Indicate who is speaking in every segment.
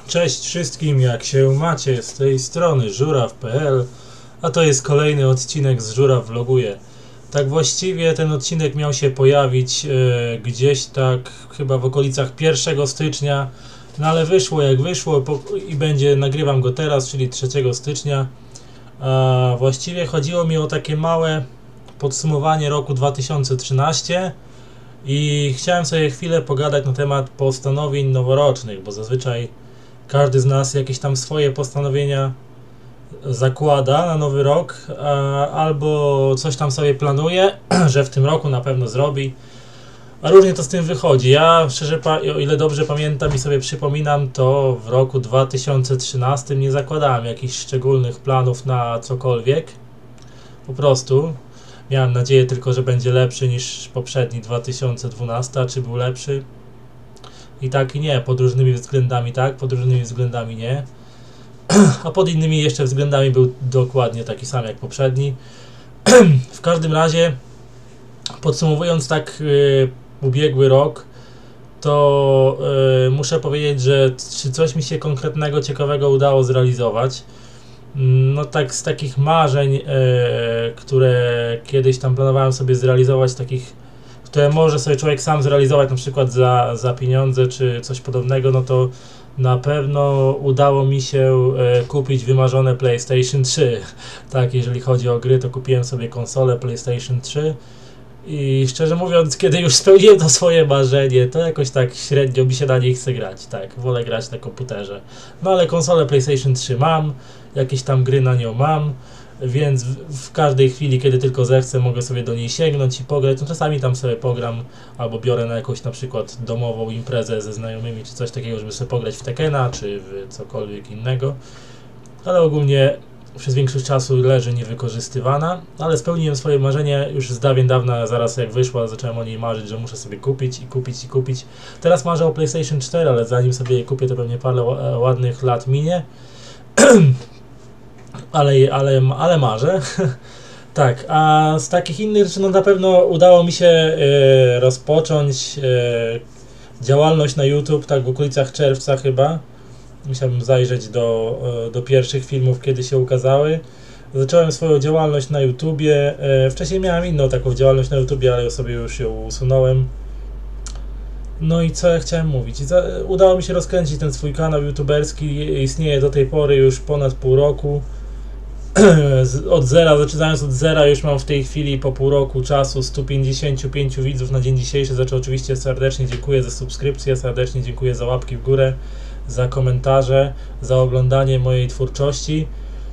Speaker 1: Cześć wszystkim, jak się macie? Z tej strony żuraw.pl, a to jest kolejny odcinek z Żuraw Vloguje. Tak właściwie ten odcinek miał się pojawić gdzieś tak chyba w okolicach 1 stycznia, no ale wyszło jak wyszło i nagrywam go teraz, czyli 3 stycznia. A właściwie chodziło mi o takie małe podsumowanie roku 2013 i chciałem sobie chwilę pogadać na temat postanowień noworocznych, bo zazwyczaj każdy z nas jakieś tam swoje postanowienia zakłada na nowy rok, albo coś tam sobie planuje, że w tym roku na pewno zrobi, a różnie to z tym wychodzi. Ja szczerze, o ile dobrze pamiętam i sobie przypominam, to w roku 2013 nie zakładałem jakichś szczególnych planów na cokolwiek. Po prostu miałem nadzieję tylko, że będzie lepszy niż poprzedni 2012, a czy był lepszy? I tak i nie, pod różnymi względami tak, pod różnymi względami nie. A pod innymi jeszcze względami był dokładnie taki sam jak poprzedni. W każdym razie, podsumowując tak ubiegły rok, to muszę powiedzieć, że czy coś mi się konkretnego, ciekawego udało zrealizować. No tak z takich marzeń, które kiedyś tam planowałem sobie zrealizować, takich, które może sobie człowiek sam zrealizować, na przykład za pieniądze czy coś podobnego, no to na pewno udało mi się kupić wymarzone PlayStation 3. Tak, jeżeli chodzi o gry, to kupiłem sobie konsolę PlayStation 3 i szczerze mówiąc, kiedy już spełniłem to swoje marzenie, to jakoś tak średnio mi się na niej chce grać. Tak, wolę grać na komputerze. No ale konsolę PlayStation 3 mam, jakieś tam gry na nią mam, więc w każdej chwili, kiedy tylko zechcę, mogę sobie do niej sięgnąć i pograć. No czasami tam sobie pogram, albo biorę na jakąś na przykład domową imprezę ze znajomymi, czy coś takiego, żeby sobie pograć w Tekena, czy w cokolwiek innego. Ale ogólnie przez większość czasu leży niewykorzystywana, ale spełniłem swoje marzenie już z dawien dawna, zaraz jak wyszła, zacząłem o niej marzyć, że muszę sobie kupić i kupić i kupić. Teraz marzę o PlayStation 4, ale zanim sobie je kupię, to pewnie parę ładnych lat minie. Ale marzę. Tak, a z takich innych rzeczy, no na pewno udało mi się rozpocząć działalność na YouTube, tak w okolicach czerwca chyba. Musiałbym zajrzeć do pierwszych filmów, kiedy się ukazały. Zacząłem swoją działalność na YouTubie. Wcześniej miałem inną taką działalność na YouTubie, ale sobie już ją usunąłem. No i co ja chciałem mówić? Udało mi się rozkręcić ten swój kanał youtuberski. Istnieje do tej pory już ponad pół roku. Od zera, zaczynając od zera, już mam w tej chwili po pół roku czasu 155 widzów na dzień dzisiejszy. Za co oczywiście serdecznie dziękuję za subskrypcję, serdecznie dziękuję za łapki w górę, za komentarze, za oglądanie mojej twórczości.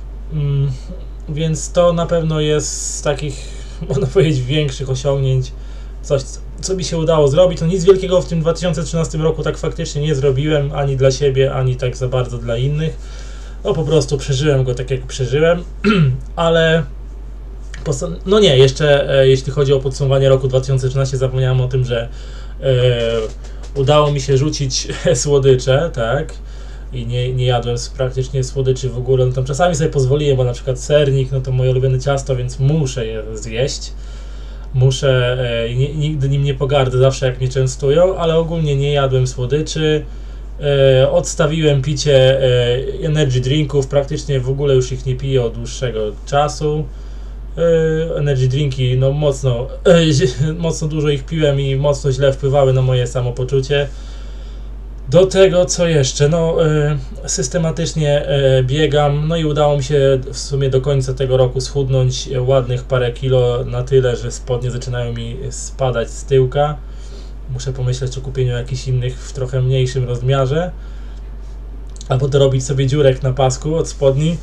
Speaker 1: Więc to na pewno jest z takich, można powiedzieć, większych osiągnięć, coś, co mi się udało zrobić. No nic wielkiego w tym 2013 roku tak faktycznie nie zrobiłem, ani dla siebie, ani tak za bardzo dla innych. No po prostu przeżyłem go tak jak przeżyłem, ale no nie, jeszcze jeśli chodzi o podsumowanie roku 2013, zapomniałem o tym, że udało mi się rzucić słodycze, tak, i nie jadłem praktycznie słodyczy w ogóle. No tam czasami sobie pozwoliłem, bo na przykład sernik, no to moje ulubione ciasto, więc muszę je zjeść. Muszę, nigdy nim nie pogardzę, zawsze jak mnie częstują, ale ogólnie nie jadłem słodyczy. Odstawiłem picie energy drinków, praktycznie w ogóle już ich nie piję od dłuższego czasu. Energy drinki, no mocno dużo ich piłem i mocno źle wpływały na moje samopoczucie. Do tego co jeszcze? No systematycznie biegam, no i udało mi się w sumie do końca tego roku schudnąć ładnych parę kilo, na tyle, że spodnie zaczynają mi spadać z tyłka. Muszę pomyśleć o kupieniu jakichś innych w trochę mniejszym rozmiarze, albo dorobić sobie dziurek na pasku od spodni.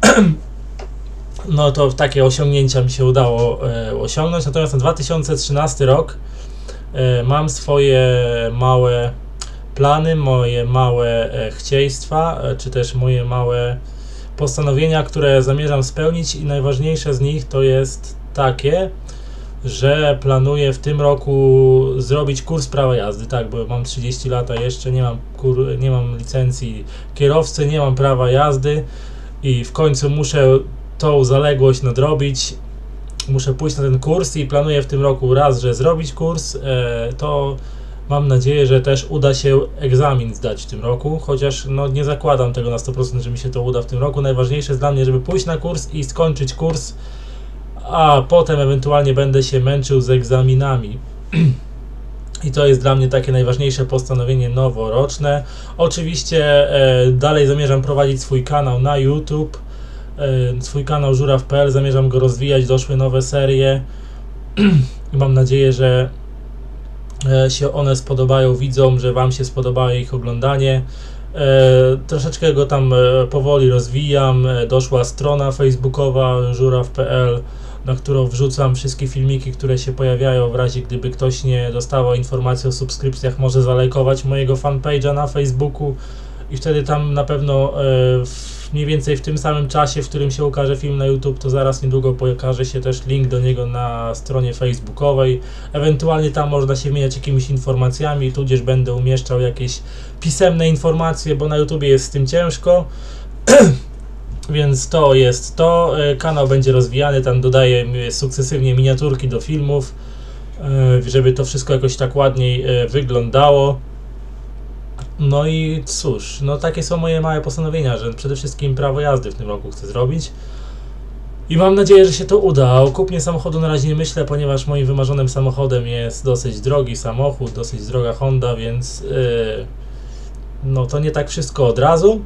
Speaker 1: No to takie osiągnięcia mi się udało osiągnąć. Natomiast na 2013 rok mam swoje małe plany, moje małe chcieństwa, czy też moje małe postanowienia, które zamierzam spełnić, i najważniejsze z nich to jest takie, że planuję w tym roku zrobić kurs prawa jazdy, tak, bo mam 30 lat, a jeszcze nie mam licencji kierowcy, nie mam prawa jazdy i w końcu muszę tą zaległość nadrobić. Muszę pójść na ten kurs i planuję w tym roku raz, że zrobić kurs, to Mam nadzieję, że też uda się egzamin zdać w tym roku, chociaż no, nie zakładam tego na 100%, że mi się to uda w tym roku. Najważniejsze jest dla mnie, żeby pójść na kurs i skończyć kurs, a potem ewentualnie będę się męczył z egzaminami. I to jest dla mnie takie najważniejsze postanowienie noworoczne. Oczywiście dalej zamierzam prowadzić swój kanał na YouTube, swój kanał żuraw.pl, zamierzam go rozwijać, doszły nowe serie i mam nadzieję, że się one spodobają widzom, że Wam się spodoba ich oglądanie. Troszeczkę go tam powoli rozwijam, doszła strona facebookowa żuraw.pl, na którą wrzucam wszystkie filmiki, które się pojawiają. W razie gdyby ktoś nie dostawał informacji o subskrypcjach, może zalajkować mojego fanpage'a na Facebooku i wtedy tam na pewno mniej więcej w tym samym czasie, w którym się ukaże film na YouTube, to zaraz niedługo pokaże się też link do niego na stronie facebookowej. Ewentualnie tam można się wymieniać jakimiś informacjami, tudzież będę umieszczał jakieś pisemne informacje, bo na YouTube jest z tym ciężko. Więc to jest to. Kanał będzie rozwijany, tam dodaję sukcesywnie miniaturki do filmów, żeby to wszystko jakoś tak ładniej wyglądało. No i cóż, no takie są moje małe postanowienia, że przede wszystkim prawo jazdy w tym roku chcę zrobić. I mam nadzieję, że się to uda. O kupnie samochodu na razie nie myślę, ponieważ moim wymarzonym samochodem jest dosyć drogi samochód, dosyć droga Honda, więc no to nie tak wszystko od razu.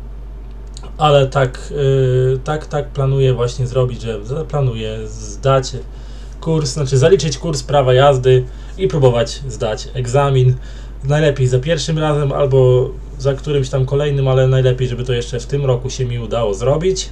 Speaker 1: Ale tak planuję właśnie zrobić, że planuję zdać kurs, znaczy zaliczyć kurs prawa jazdy i próbować zdać egzamin. Najlepiej za pierwszym razem albo za którymś tam kolejnym, ale najlepiej, żeby to jeszcze w tym roku się mi udało zrobić.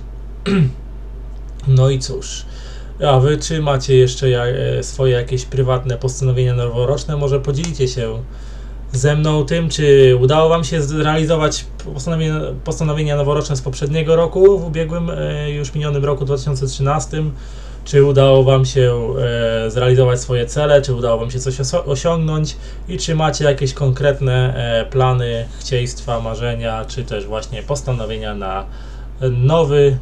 Speaker 1: No i cóż, a Wy czy macie jeszcze swoje jakieś prywatne postanowienia noworoczne? Może podzielicie się ze mną tym, czy udało Wam się zrealizować postanowienia noworoczne z poprzedniego roku, w ubiegłym, już minionym roku 2013, czy udało Wam się zrealizować swoje cele, czy udało Wam się coś osiągnąć i czy macie jakieś konkretne plany, chcieństwa, marzenia, czy też właśnie postanowienia na nowy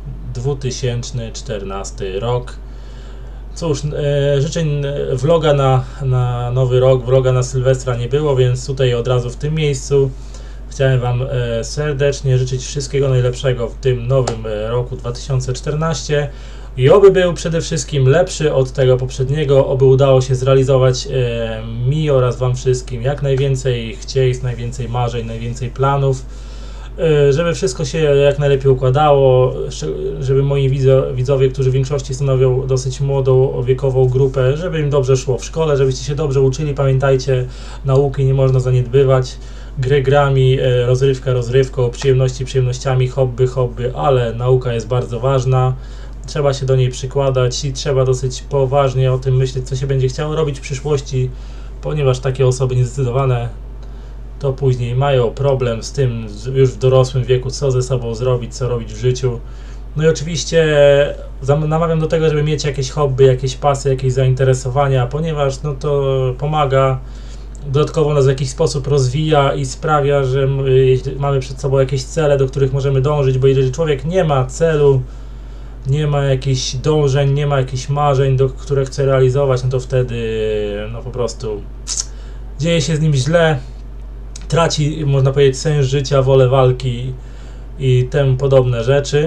Speaker 1: 2014 rok. Cóż, życzeń vloga na nowy rok, vloga na Sylwestra nie było, więc tutaj od razu w tym miejscu chciałem Wam serdecznie życzyć wszystkiego najlepszego w tym nowym roku 2014 i oby był przede wszystkim lepszy od tego poprzedniego, oby udało się zrealizować mi oraz Wam wszystkim jak najwięcej chcieństw, najwięcej marzeń, najwięcej planów, żeby wszystko się jak najlepiej układało, żeby moi widzowie, którzy w większości stanowią dosyć młodą wiekową grupę, żeby im dobrze szło w szkole, żebyście się dobrze uczyli. Pamiętajcie, nauki nie można zaniedbywać, gry grami, rozrywka rozrywką, przyjemności przyjemnościami, hobby, ale nauka jest bardzo ważna. Trzeba się do niej przykładać i trzeba dosyć poważnie o tym myśleć, co się będzie chciało robić w przyszłości, ponieważ takie osoby niezdecydowane to później mają problem z tym już w dorosłym wieku, co ze sobą zrobić, co robić w życiu. No i oczywiście namawiam do tego, żeby mieć jakieś hobby, jakieś pasje, jakieś zainteresowania, ponieważ no to pomaga, dodatkowo nas w jakiś sposób rozwija i sprawia, że mamy przed sobą jakieś cele, do których możemy dążyć, bo jeżeli człowiek nie ma celu, nie ma jakichś dążeń, nie ma jakichś marzeń, które chce realizować, no to wtedy no po prostu dzieje się z nim źle. Traci, można powiedzieć, sens życia, wolę walki i temu podobne rzeczy.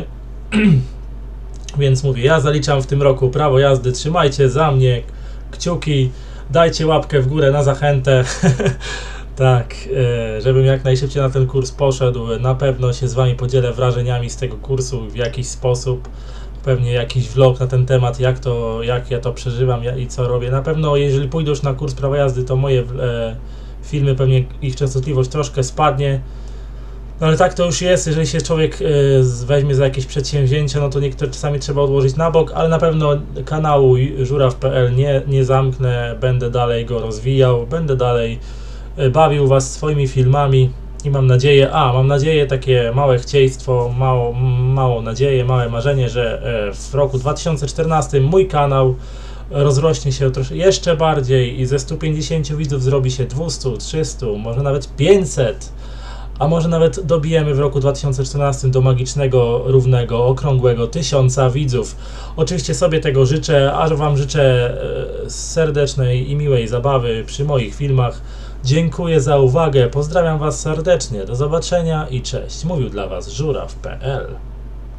Speaker 1: Więc mówię, ja zaliczam w tym roku prawo jazdy, trzymajcie za mnie kciuki, dajcie łapkę w górę na zachętę. Tak, żebym jak najszybciej na ten kurs poszedł. Na pewno się z Wami podzielę wrażeniami z tego kursu w jakiś sposób. Pewnie jakiś vlog na ten temat, jak ja to przeżywam i co robię. Na pewno jeżeli pójdę już na kurs prawa jazdy, to moje filmy, pewnie ich częstotliwość troszkę spadnie, no ale tak to już jest, jeżeli się człowiek weźmie za jakieś przedsięwzięcia, no to niektóre czasami trzeba odłożyć na bok, ale na pewno kanału żuraw.pl nie zamknę, będę dalej go rozwijał, będę dalej bawił Was swoimi filmami i mam nadzieję, takie małe chcieństwo, małą nadzieję, małe marzenie, że w roku 2014 mój kanał rozrośnie się jeszcze bardziej i ze 150 widzów zrobi się 200, 300, może nawet 500, a może nawet dobijemy w roku 2014 do magicznego, równego, okrągłego 1000 widzów. Oczywiście sobie tego życzę, a Wam życzę serdecznej i miłej zabawy przy moich filmach. Dziękuję za uwagę, pozdrawiam Was serdecznie, do zobaczenia i cześć. Mówił dla Was żuraw.pl